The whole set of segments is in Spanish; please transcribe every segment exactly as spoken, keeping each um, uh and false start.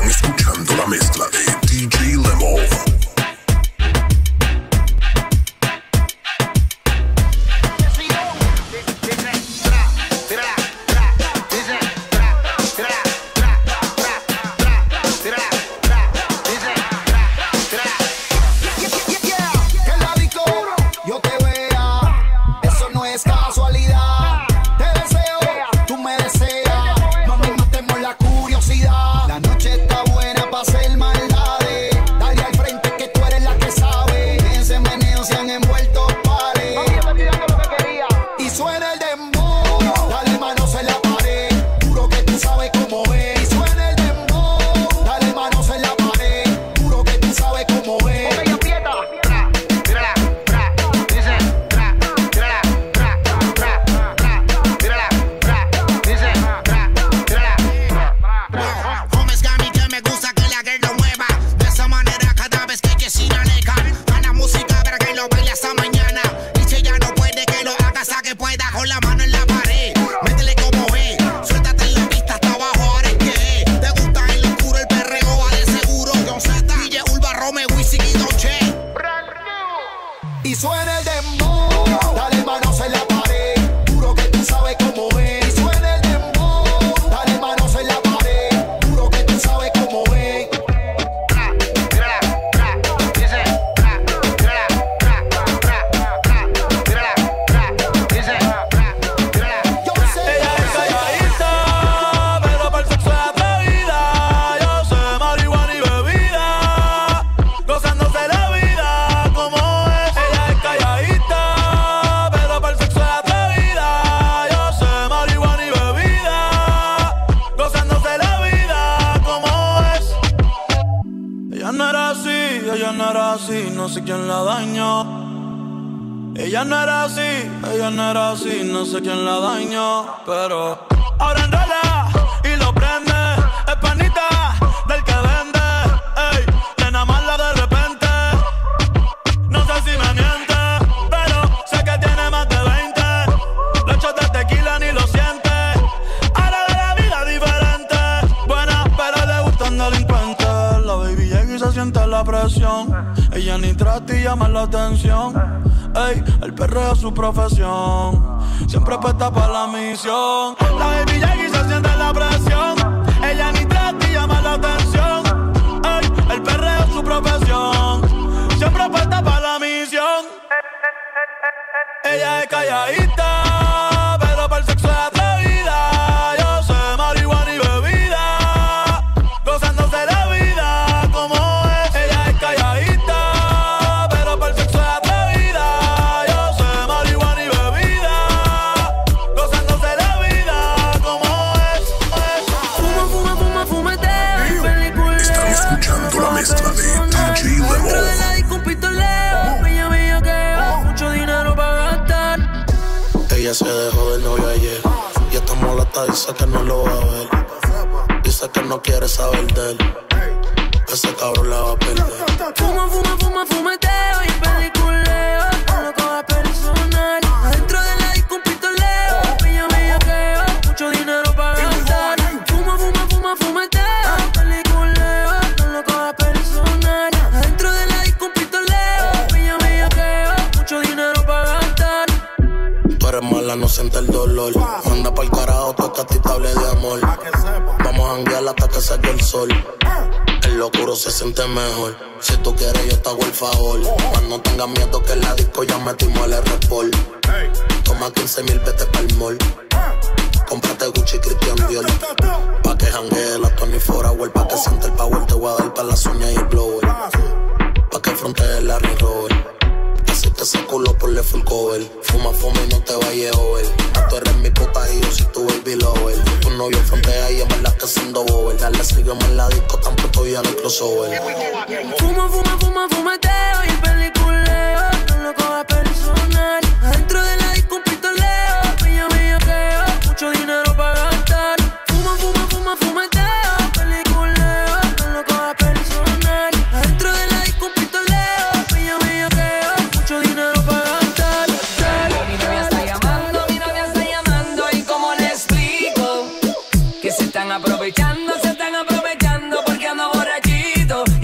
escuchando la mezcla de D J Lemo. No sé quién la dañó. Ella no era así, ella no era así, no sé quién la dañó. Pero ahora enrola y lo prende. Es panita del que vende. Ey, nena mala de repente. No sé si me miente, pero sé que tiene más de veinte. Los shots de tequila ni lo siente. Ahora de la vida diferente. Buena, pero le gustan delincuentes. La baby llega y se siente la presión. Ella ni trata y llama la atención. Ey, el perreo es su profesión. Siempre apuesta para la misión. La baby llega y se siente la presión. Ella ni trata y llama la atención. Ey, el perreo es su profesión. Siempre apuesta para la misión. Ella es calladita, pero para el sexo es atrevida. Yo sé marihuana y bebida, gozándose la vida como es. Ella es calladita, la mezcla de D J Lemo. Dentro de la disco un pistoleo. Ella veía que mucho dinero para gastar. Ella se dejó del novio ayer y está molesta, dice que no lo va a ver. Dice que no quiere saber de él. Ese cabrón la va a perder. Fuma, fuma, fuma, fumeteo y peliculeo. No lo cojas personal. Adentro de la disco un pistoleo. Ella veía que mucho dinero para gastar. Fuma, fuma, fuma, fumeteo. No siente el dolor. Manda pa'l carajo, toca a ti te hable de amor. Vamos a janguear hasta que salga el sol. El locuro se siente mejor. Si tú quieres yo te hago el favor. Cuando tengas miedo que en la disco ya metimos el R-Pol. Toma quince mil, vete pa'l mall. Cómprate Gucci, Christian Dior. Pa' que janguee la Tony Forawell. Pa' que siente el power, te voy a dar pa' las uñas y el blower. Pa' que frontee el Larry Rover. Así que ese culo ponle full cover. Fuma, fuma y no te vayas over. Tú eres mi puta y yo soy tu baby lover. Tu novio frontea y en verdad que siendo bober. Dale, sígueme en la disco, tampoco ya en el crossover. Fuma, fuma, fuma, fumeteo y peliculeo. No lo cojas personal. Adentro de la disco un pistoleo. Ella veía que mucho dinero para gastar. Fuma, fuma, fuma, fumeteo, peliculeo. No lo cojas personal. Adentro de la disco un pistoleo. Ella veía que mucho dinero para gastar. Mi novia está llamando, mi novia está llamando. ¿Y cómo le explico? Que se están aprovechando, se están aprovechando porque ando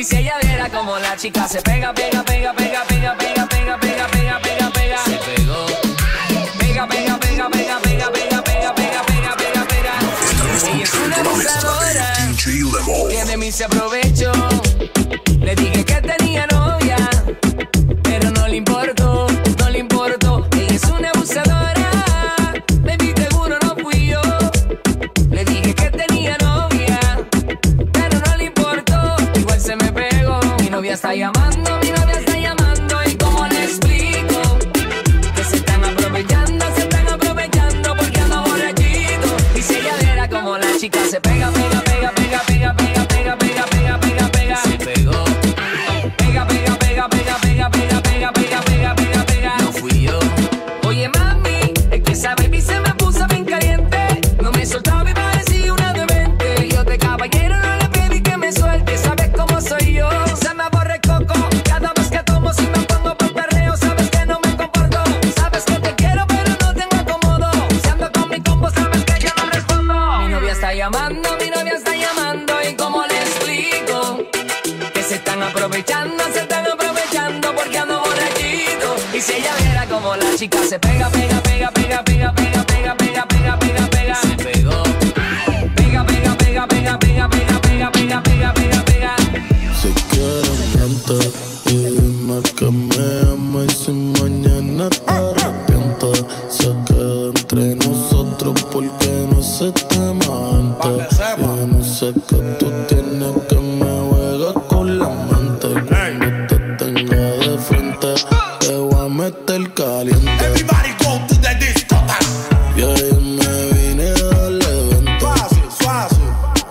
Y si ella viera como la chica se pega, pega, pega, pega, pega, pega, pega, pega, pega, pega, pega, se pegó. Pega, pega, pega, pega, pega, pega, pega, pega, pega, pega, pega. Ella es una abusadora que de mí se aprovechó. Le dije que tenía novia, pero no le importó, no le importó. Ella es una abusadora, baby, seguro no fui yo. Le dije que tenía novia, pero no le importó. Igual se me pegó. Mi novia está llamando, mi novia está llamando. ¿Y cómo le explico? Que se están aprovechando, se están aprovechando porque ando borrachito. Y si ella viera como la chica se pega, pega, pega, pega, pega, pega, pega, pega, pega, pega, pega, se pegó. Pega, pega, pega, pega, pega, pega, pega, pega, pega, pega, pega. No fui yo. Oye, mami, es que esa baby se me puso bien caliente. No me soltaba y parecía una demente. Yo de caballero no le pedí que me suelte. Sabes cómo soy yo. Se me aborre coco. Cada vez que tomo si me pongo por perreo. Sabes que no me comporto. Sabes que te quiero pero no tengo acomodo. Si ando con mi combo sabes que yo no respondo. Mi novia está llamando, mi novia está llamando. ¿Y cómo le explico? Que se están aprovechando, se están aprovechando porque ando borrachito. Y si ella viera como la chica se pega, pega, pega, pega, pega, pega, pega, pega, pega, pega, pega, se pegó. Pega, pega, pega, pega, pega, pega, pega, pega, pega, pega, pega. Si quieres miente y dime que me ama y si mañana te arrepientes, se queda entre nosotros porque no se te mente. Yo no sé qué tú tienes que me juegas con la mente. Cuando te tenga de frente te voy a meter caliente. Everybody go to the discotheque. Y ahí me vine a darle veinte. Fácil, fácil.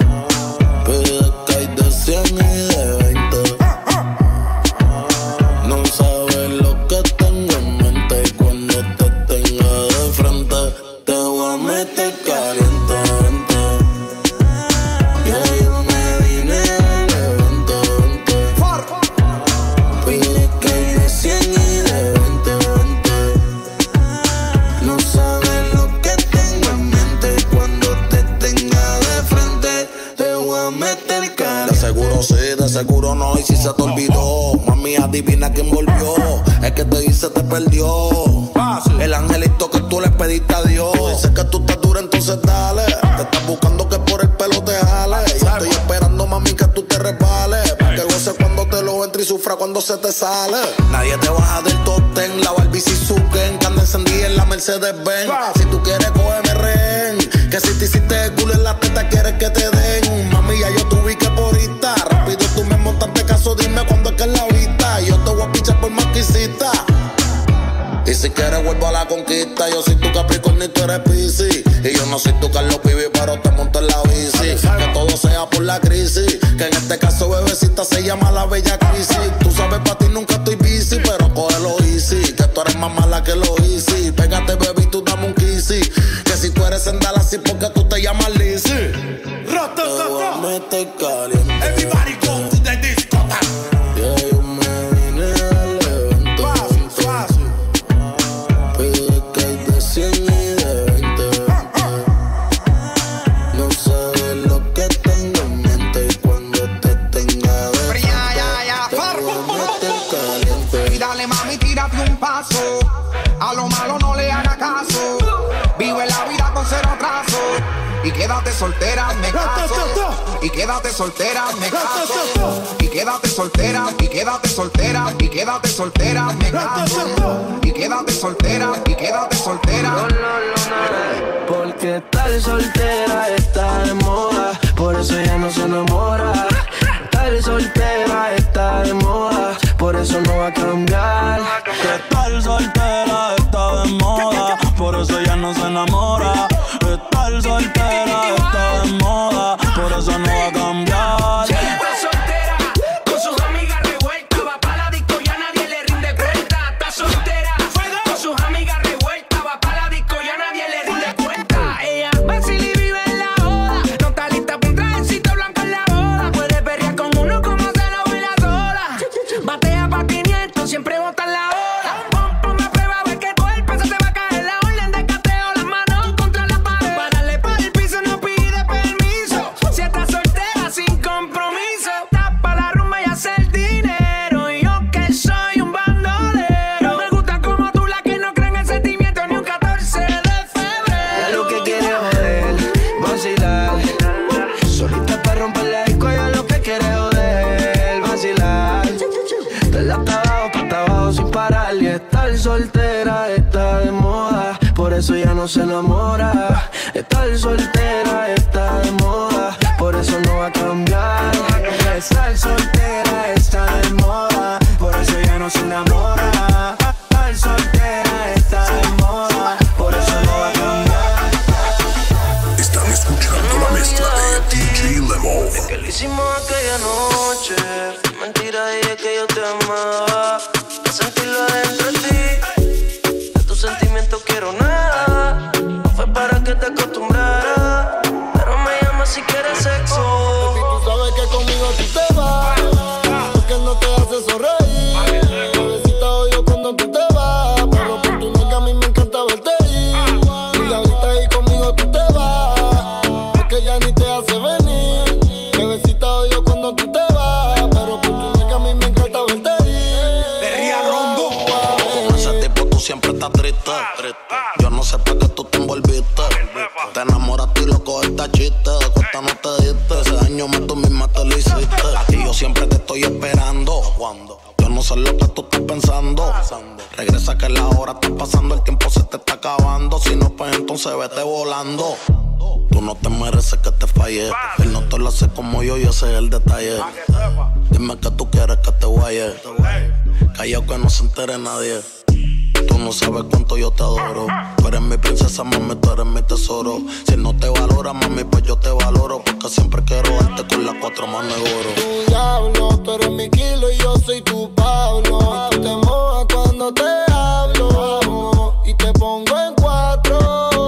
Pide que hay de cien y de veinte. No sabes lo que tengo en mente. Y cuando te tenga de frente te voy a meter caliente, vente. Y ahí me vine a darle veinte, veinte. Pide que hay de cien y de veinte, veinte. No sabes lo que tengo en mente. Y cuando te tenga de frente te voy a meter caliente. De seguro sí, de seguro no, y si se te olvidó, mami, adivina quién volvió. Es que te hice, te perdió. El angelito que tú le pediste a Dios. Dice que tú estás dura, entonces dale. Te estás buscando que por el pelo te jale. Yo estoy esperando, mami, que tú te resbales. Que goce cuando te lo entre y sufra cuando se te sale. Nadie te baja del top ten. La Barbie Suzuki, que anda encendida en la Mercedes-Benz. Si tú quieres, cógeme rehén. Que si te hiciste el culo en la teta, quieres que te den. Mami, ya yo te ubiqué por ahorita. Rápido tú me montaste caso, dime cuándo es que es la vista. Yo te voy a pichar por más que hiciste. Y si quieres vuelvo a la conquista. Yo soy tu Capricornio y tú eres Piscis. Y yo no soy tu Carlos Pibi, pero te monto en la bici. Que todo sea por la crisis. Que en este caso, bebecita, se llama la bella crisis. Tú sabes, para ti nunca estoy busy, pero cógelo easy. Que tú eres más mala que lo easy. Pégate, baby, tú dame un kissy. Que si tú eres en Dallas, sí, porque tú te llamas Lizzy. Te voy a meter caliente. Everybody go to the discotheque. Y ahí me vine a darle veinte, Fácil, fácil. pide que hay de cien y de veinte, veinte. No sabes lo que tengo en mente. Y cuando te tenga de frente Ya, ya, ya. te voy a meter caliente. Y dale, mami, tírate un paso. A lo malo no le haga caso. Vive la vida con cero trazo. Y quédate soltera, me caso. Y quédate soltera, me caso. Y quédate soltera, y quédate soltera, y quédate soltera, me caso. Y quédate soltera, y quédate soltera. Porque estar soltera está de moda, por eso ella no se enamora. Estar soltera está de moda, por eso no va a cambiar. Que estar soltera está de moda, por eso ella no se enamora. Estar soltera está de moda, por eso no va a cambiar. Está soltera, con sus amigas revueltas. Va pa' la disco, ya nadie le rinde cuenta. Está soltera, con sus amigas revueltas. Va pa' la disco, ya nadie le rinde cuenta. Ella vacila y vive en la joda. No está lista pa' un trajecito blanco en la boda. Puede perrear con uno como se lo baila sola. Batea pa' quinientos, siempre bota no se enamora. Estar soltera está de moda, por eso no va a cambiar. Estar soltera está de moda, por eso ya no se enamora. Estar soltera está de moda, por eso no va a cambiar. Están escuchando la mezcla de D J Lemo. Es que lo hicimos aquella noche, mentira dije que yo te amaba. A sentirlo dentro de ti, de tus sentimientos quiero nada. No fue para que te acostumbraras, pero me llamas si quieres sexo. Baby, tú sabes que conmigo tú te vas, porque no te hace sonreír. Bebecita odio cuando tú te vas, pero por tu nalga a mí me encanta verte ir. Y ahorita ahí conmigo tú te vas, porque ya ni te hace venir. Bebecita odio cuando tú te vas, pero por tu nalga a mí me encanta verte ir. Perría Rondo. Con ese tipo tú siempre estás triste. Yo no sé para qué tú te envolviste. Te enamoraste y lo cogiste a chiste. De cuesta no te diste. Ese daño más tú misma te lo hiciste. Y yo siempre te estoy esperando. ¿Cuándo? Yo no sé lo que tú estás pensando. Regresa que la hora está pasando, el tiempo se te está acabando. Si no, pues entonces vete volando. Tú no te mereces que te falle. Él no te lo hace como yo y ese es el detalle. Dime que tú quieres que te guaye. Callao que no se entere nadie. Tú no sabes cuánto yo te adoro. Tú eres mi princesa, mami, tú eres mi tesoro. Si no te valora, mami, pues yo te valoro, porque siempre quiero darte con las cuatro manos de oro. Tu diablo, tú eres mi kilo y yo soy tu Pablo. Tú te mojas cuando te hablo y te pongo en cuatro.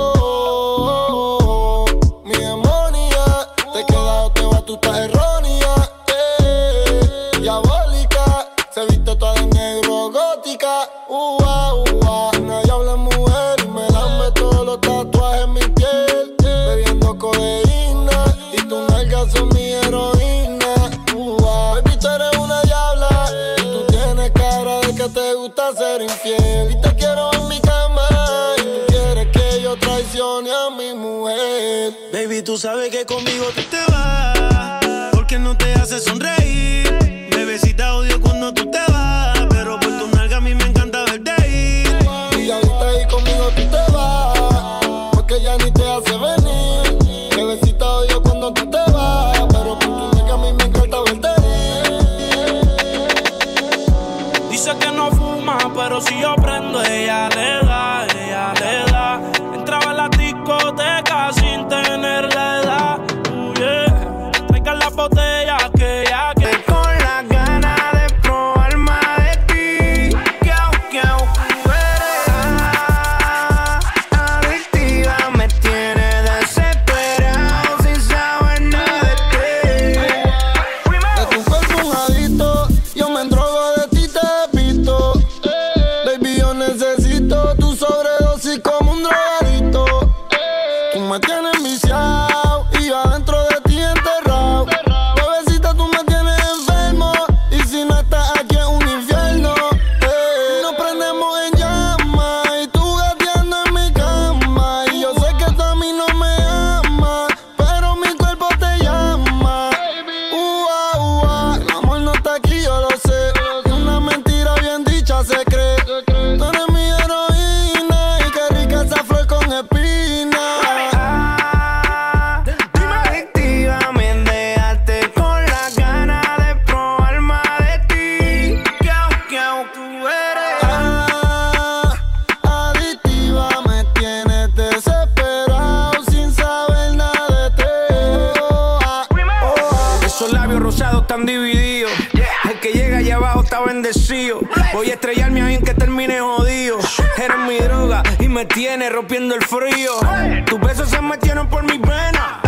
Mi demonia, te queda o te va, tú estás errónea. Eh, diabólica, se viste toda de negro, gótica. Uh, uh, uh, nadie habla mujer y me lambe todos los tatuajes en mi piel. Bebiendo codeína y tus nalgas son mi heroína. Uh, uh, baby, tú eres una diabla y tú tienes cara de que te gusta ser infiel. Y te quiero en mi cama y tú quieres que yo traicione a mi mujer. Baby, tú sabes que conmigo tú te vas, porque no te hace sonreír. Bebecita odio cuando tú te vas, pero por tu nalga a mí me encanta verte ir. Y ahorita ahí conmigo tú te vas, porque ya ni te hace venir. Bebecita odio cuando tú te vas, pero por tu nalga a mí me encanta verte ir. Dice que no fuma, pero si yo prendo ella le da, ella le da. Entraba a la discoteca sin tener la edad. Uh, yeah. Traigan las botellas que ya que con las ganas de probar más de ti. Kiau, kiau, tú eres ah, adictiva, me tienes desesperado sin saber nada de ti. De tu cuerpo un adicto, yo me endrogo de ti, te he visto. Baby, yo necesito tu sobredosis como un drogadito. Tú me tienes viciado y yo adentro de ti enterrado. Bebecita, tú me tienes enfermo y si no estás aquí es un infierno. Eh, nos prendemos en llamas y tú gateando en mi cama. Y yo sé que tú a mí no me amas, pero mi cuerpo te llama. Ua, ua, el amor no está aquí, yo lo sé. Y una mentira bien dicha se cree. Tú eres mi heroína y qué rica esa flor con espinas. Adictiva, me dejaste con las ganas de probar más de ti. Kiau, kiau, tú eres Ah, adictiva, me tienes desesperado sin saber nada de ti. Oh, ah, oh, ah. Esos labios rosados están divididos. El que llega allá abajo está bendecido. Voy a estrellarme ahí en que termine jodido. Eres mi droga y me tiene rompiendo el frío. Tus besos se metieron por mis venas.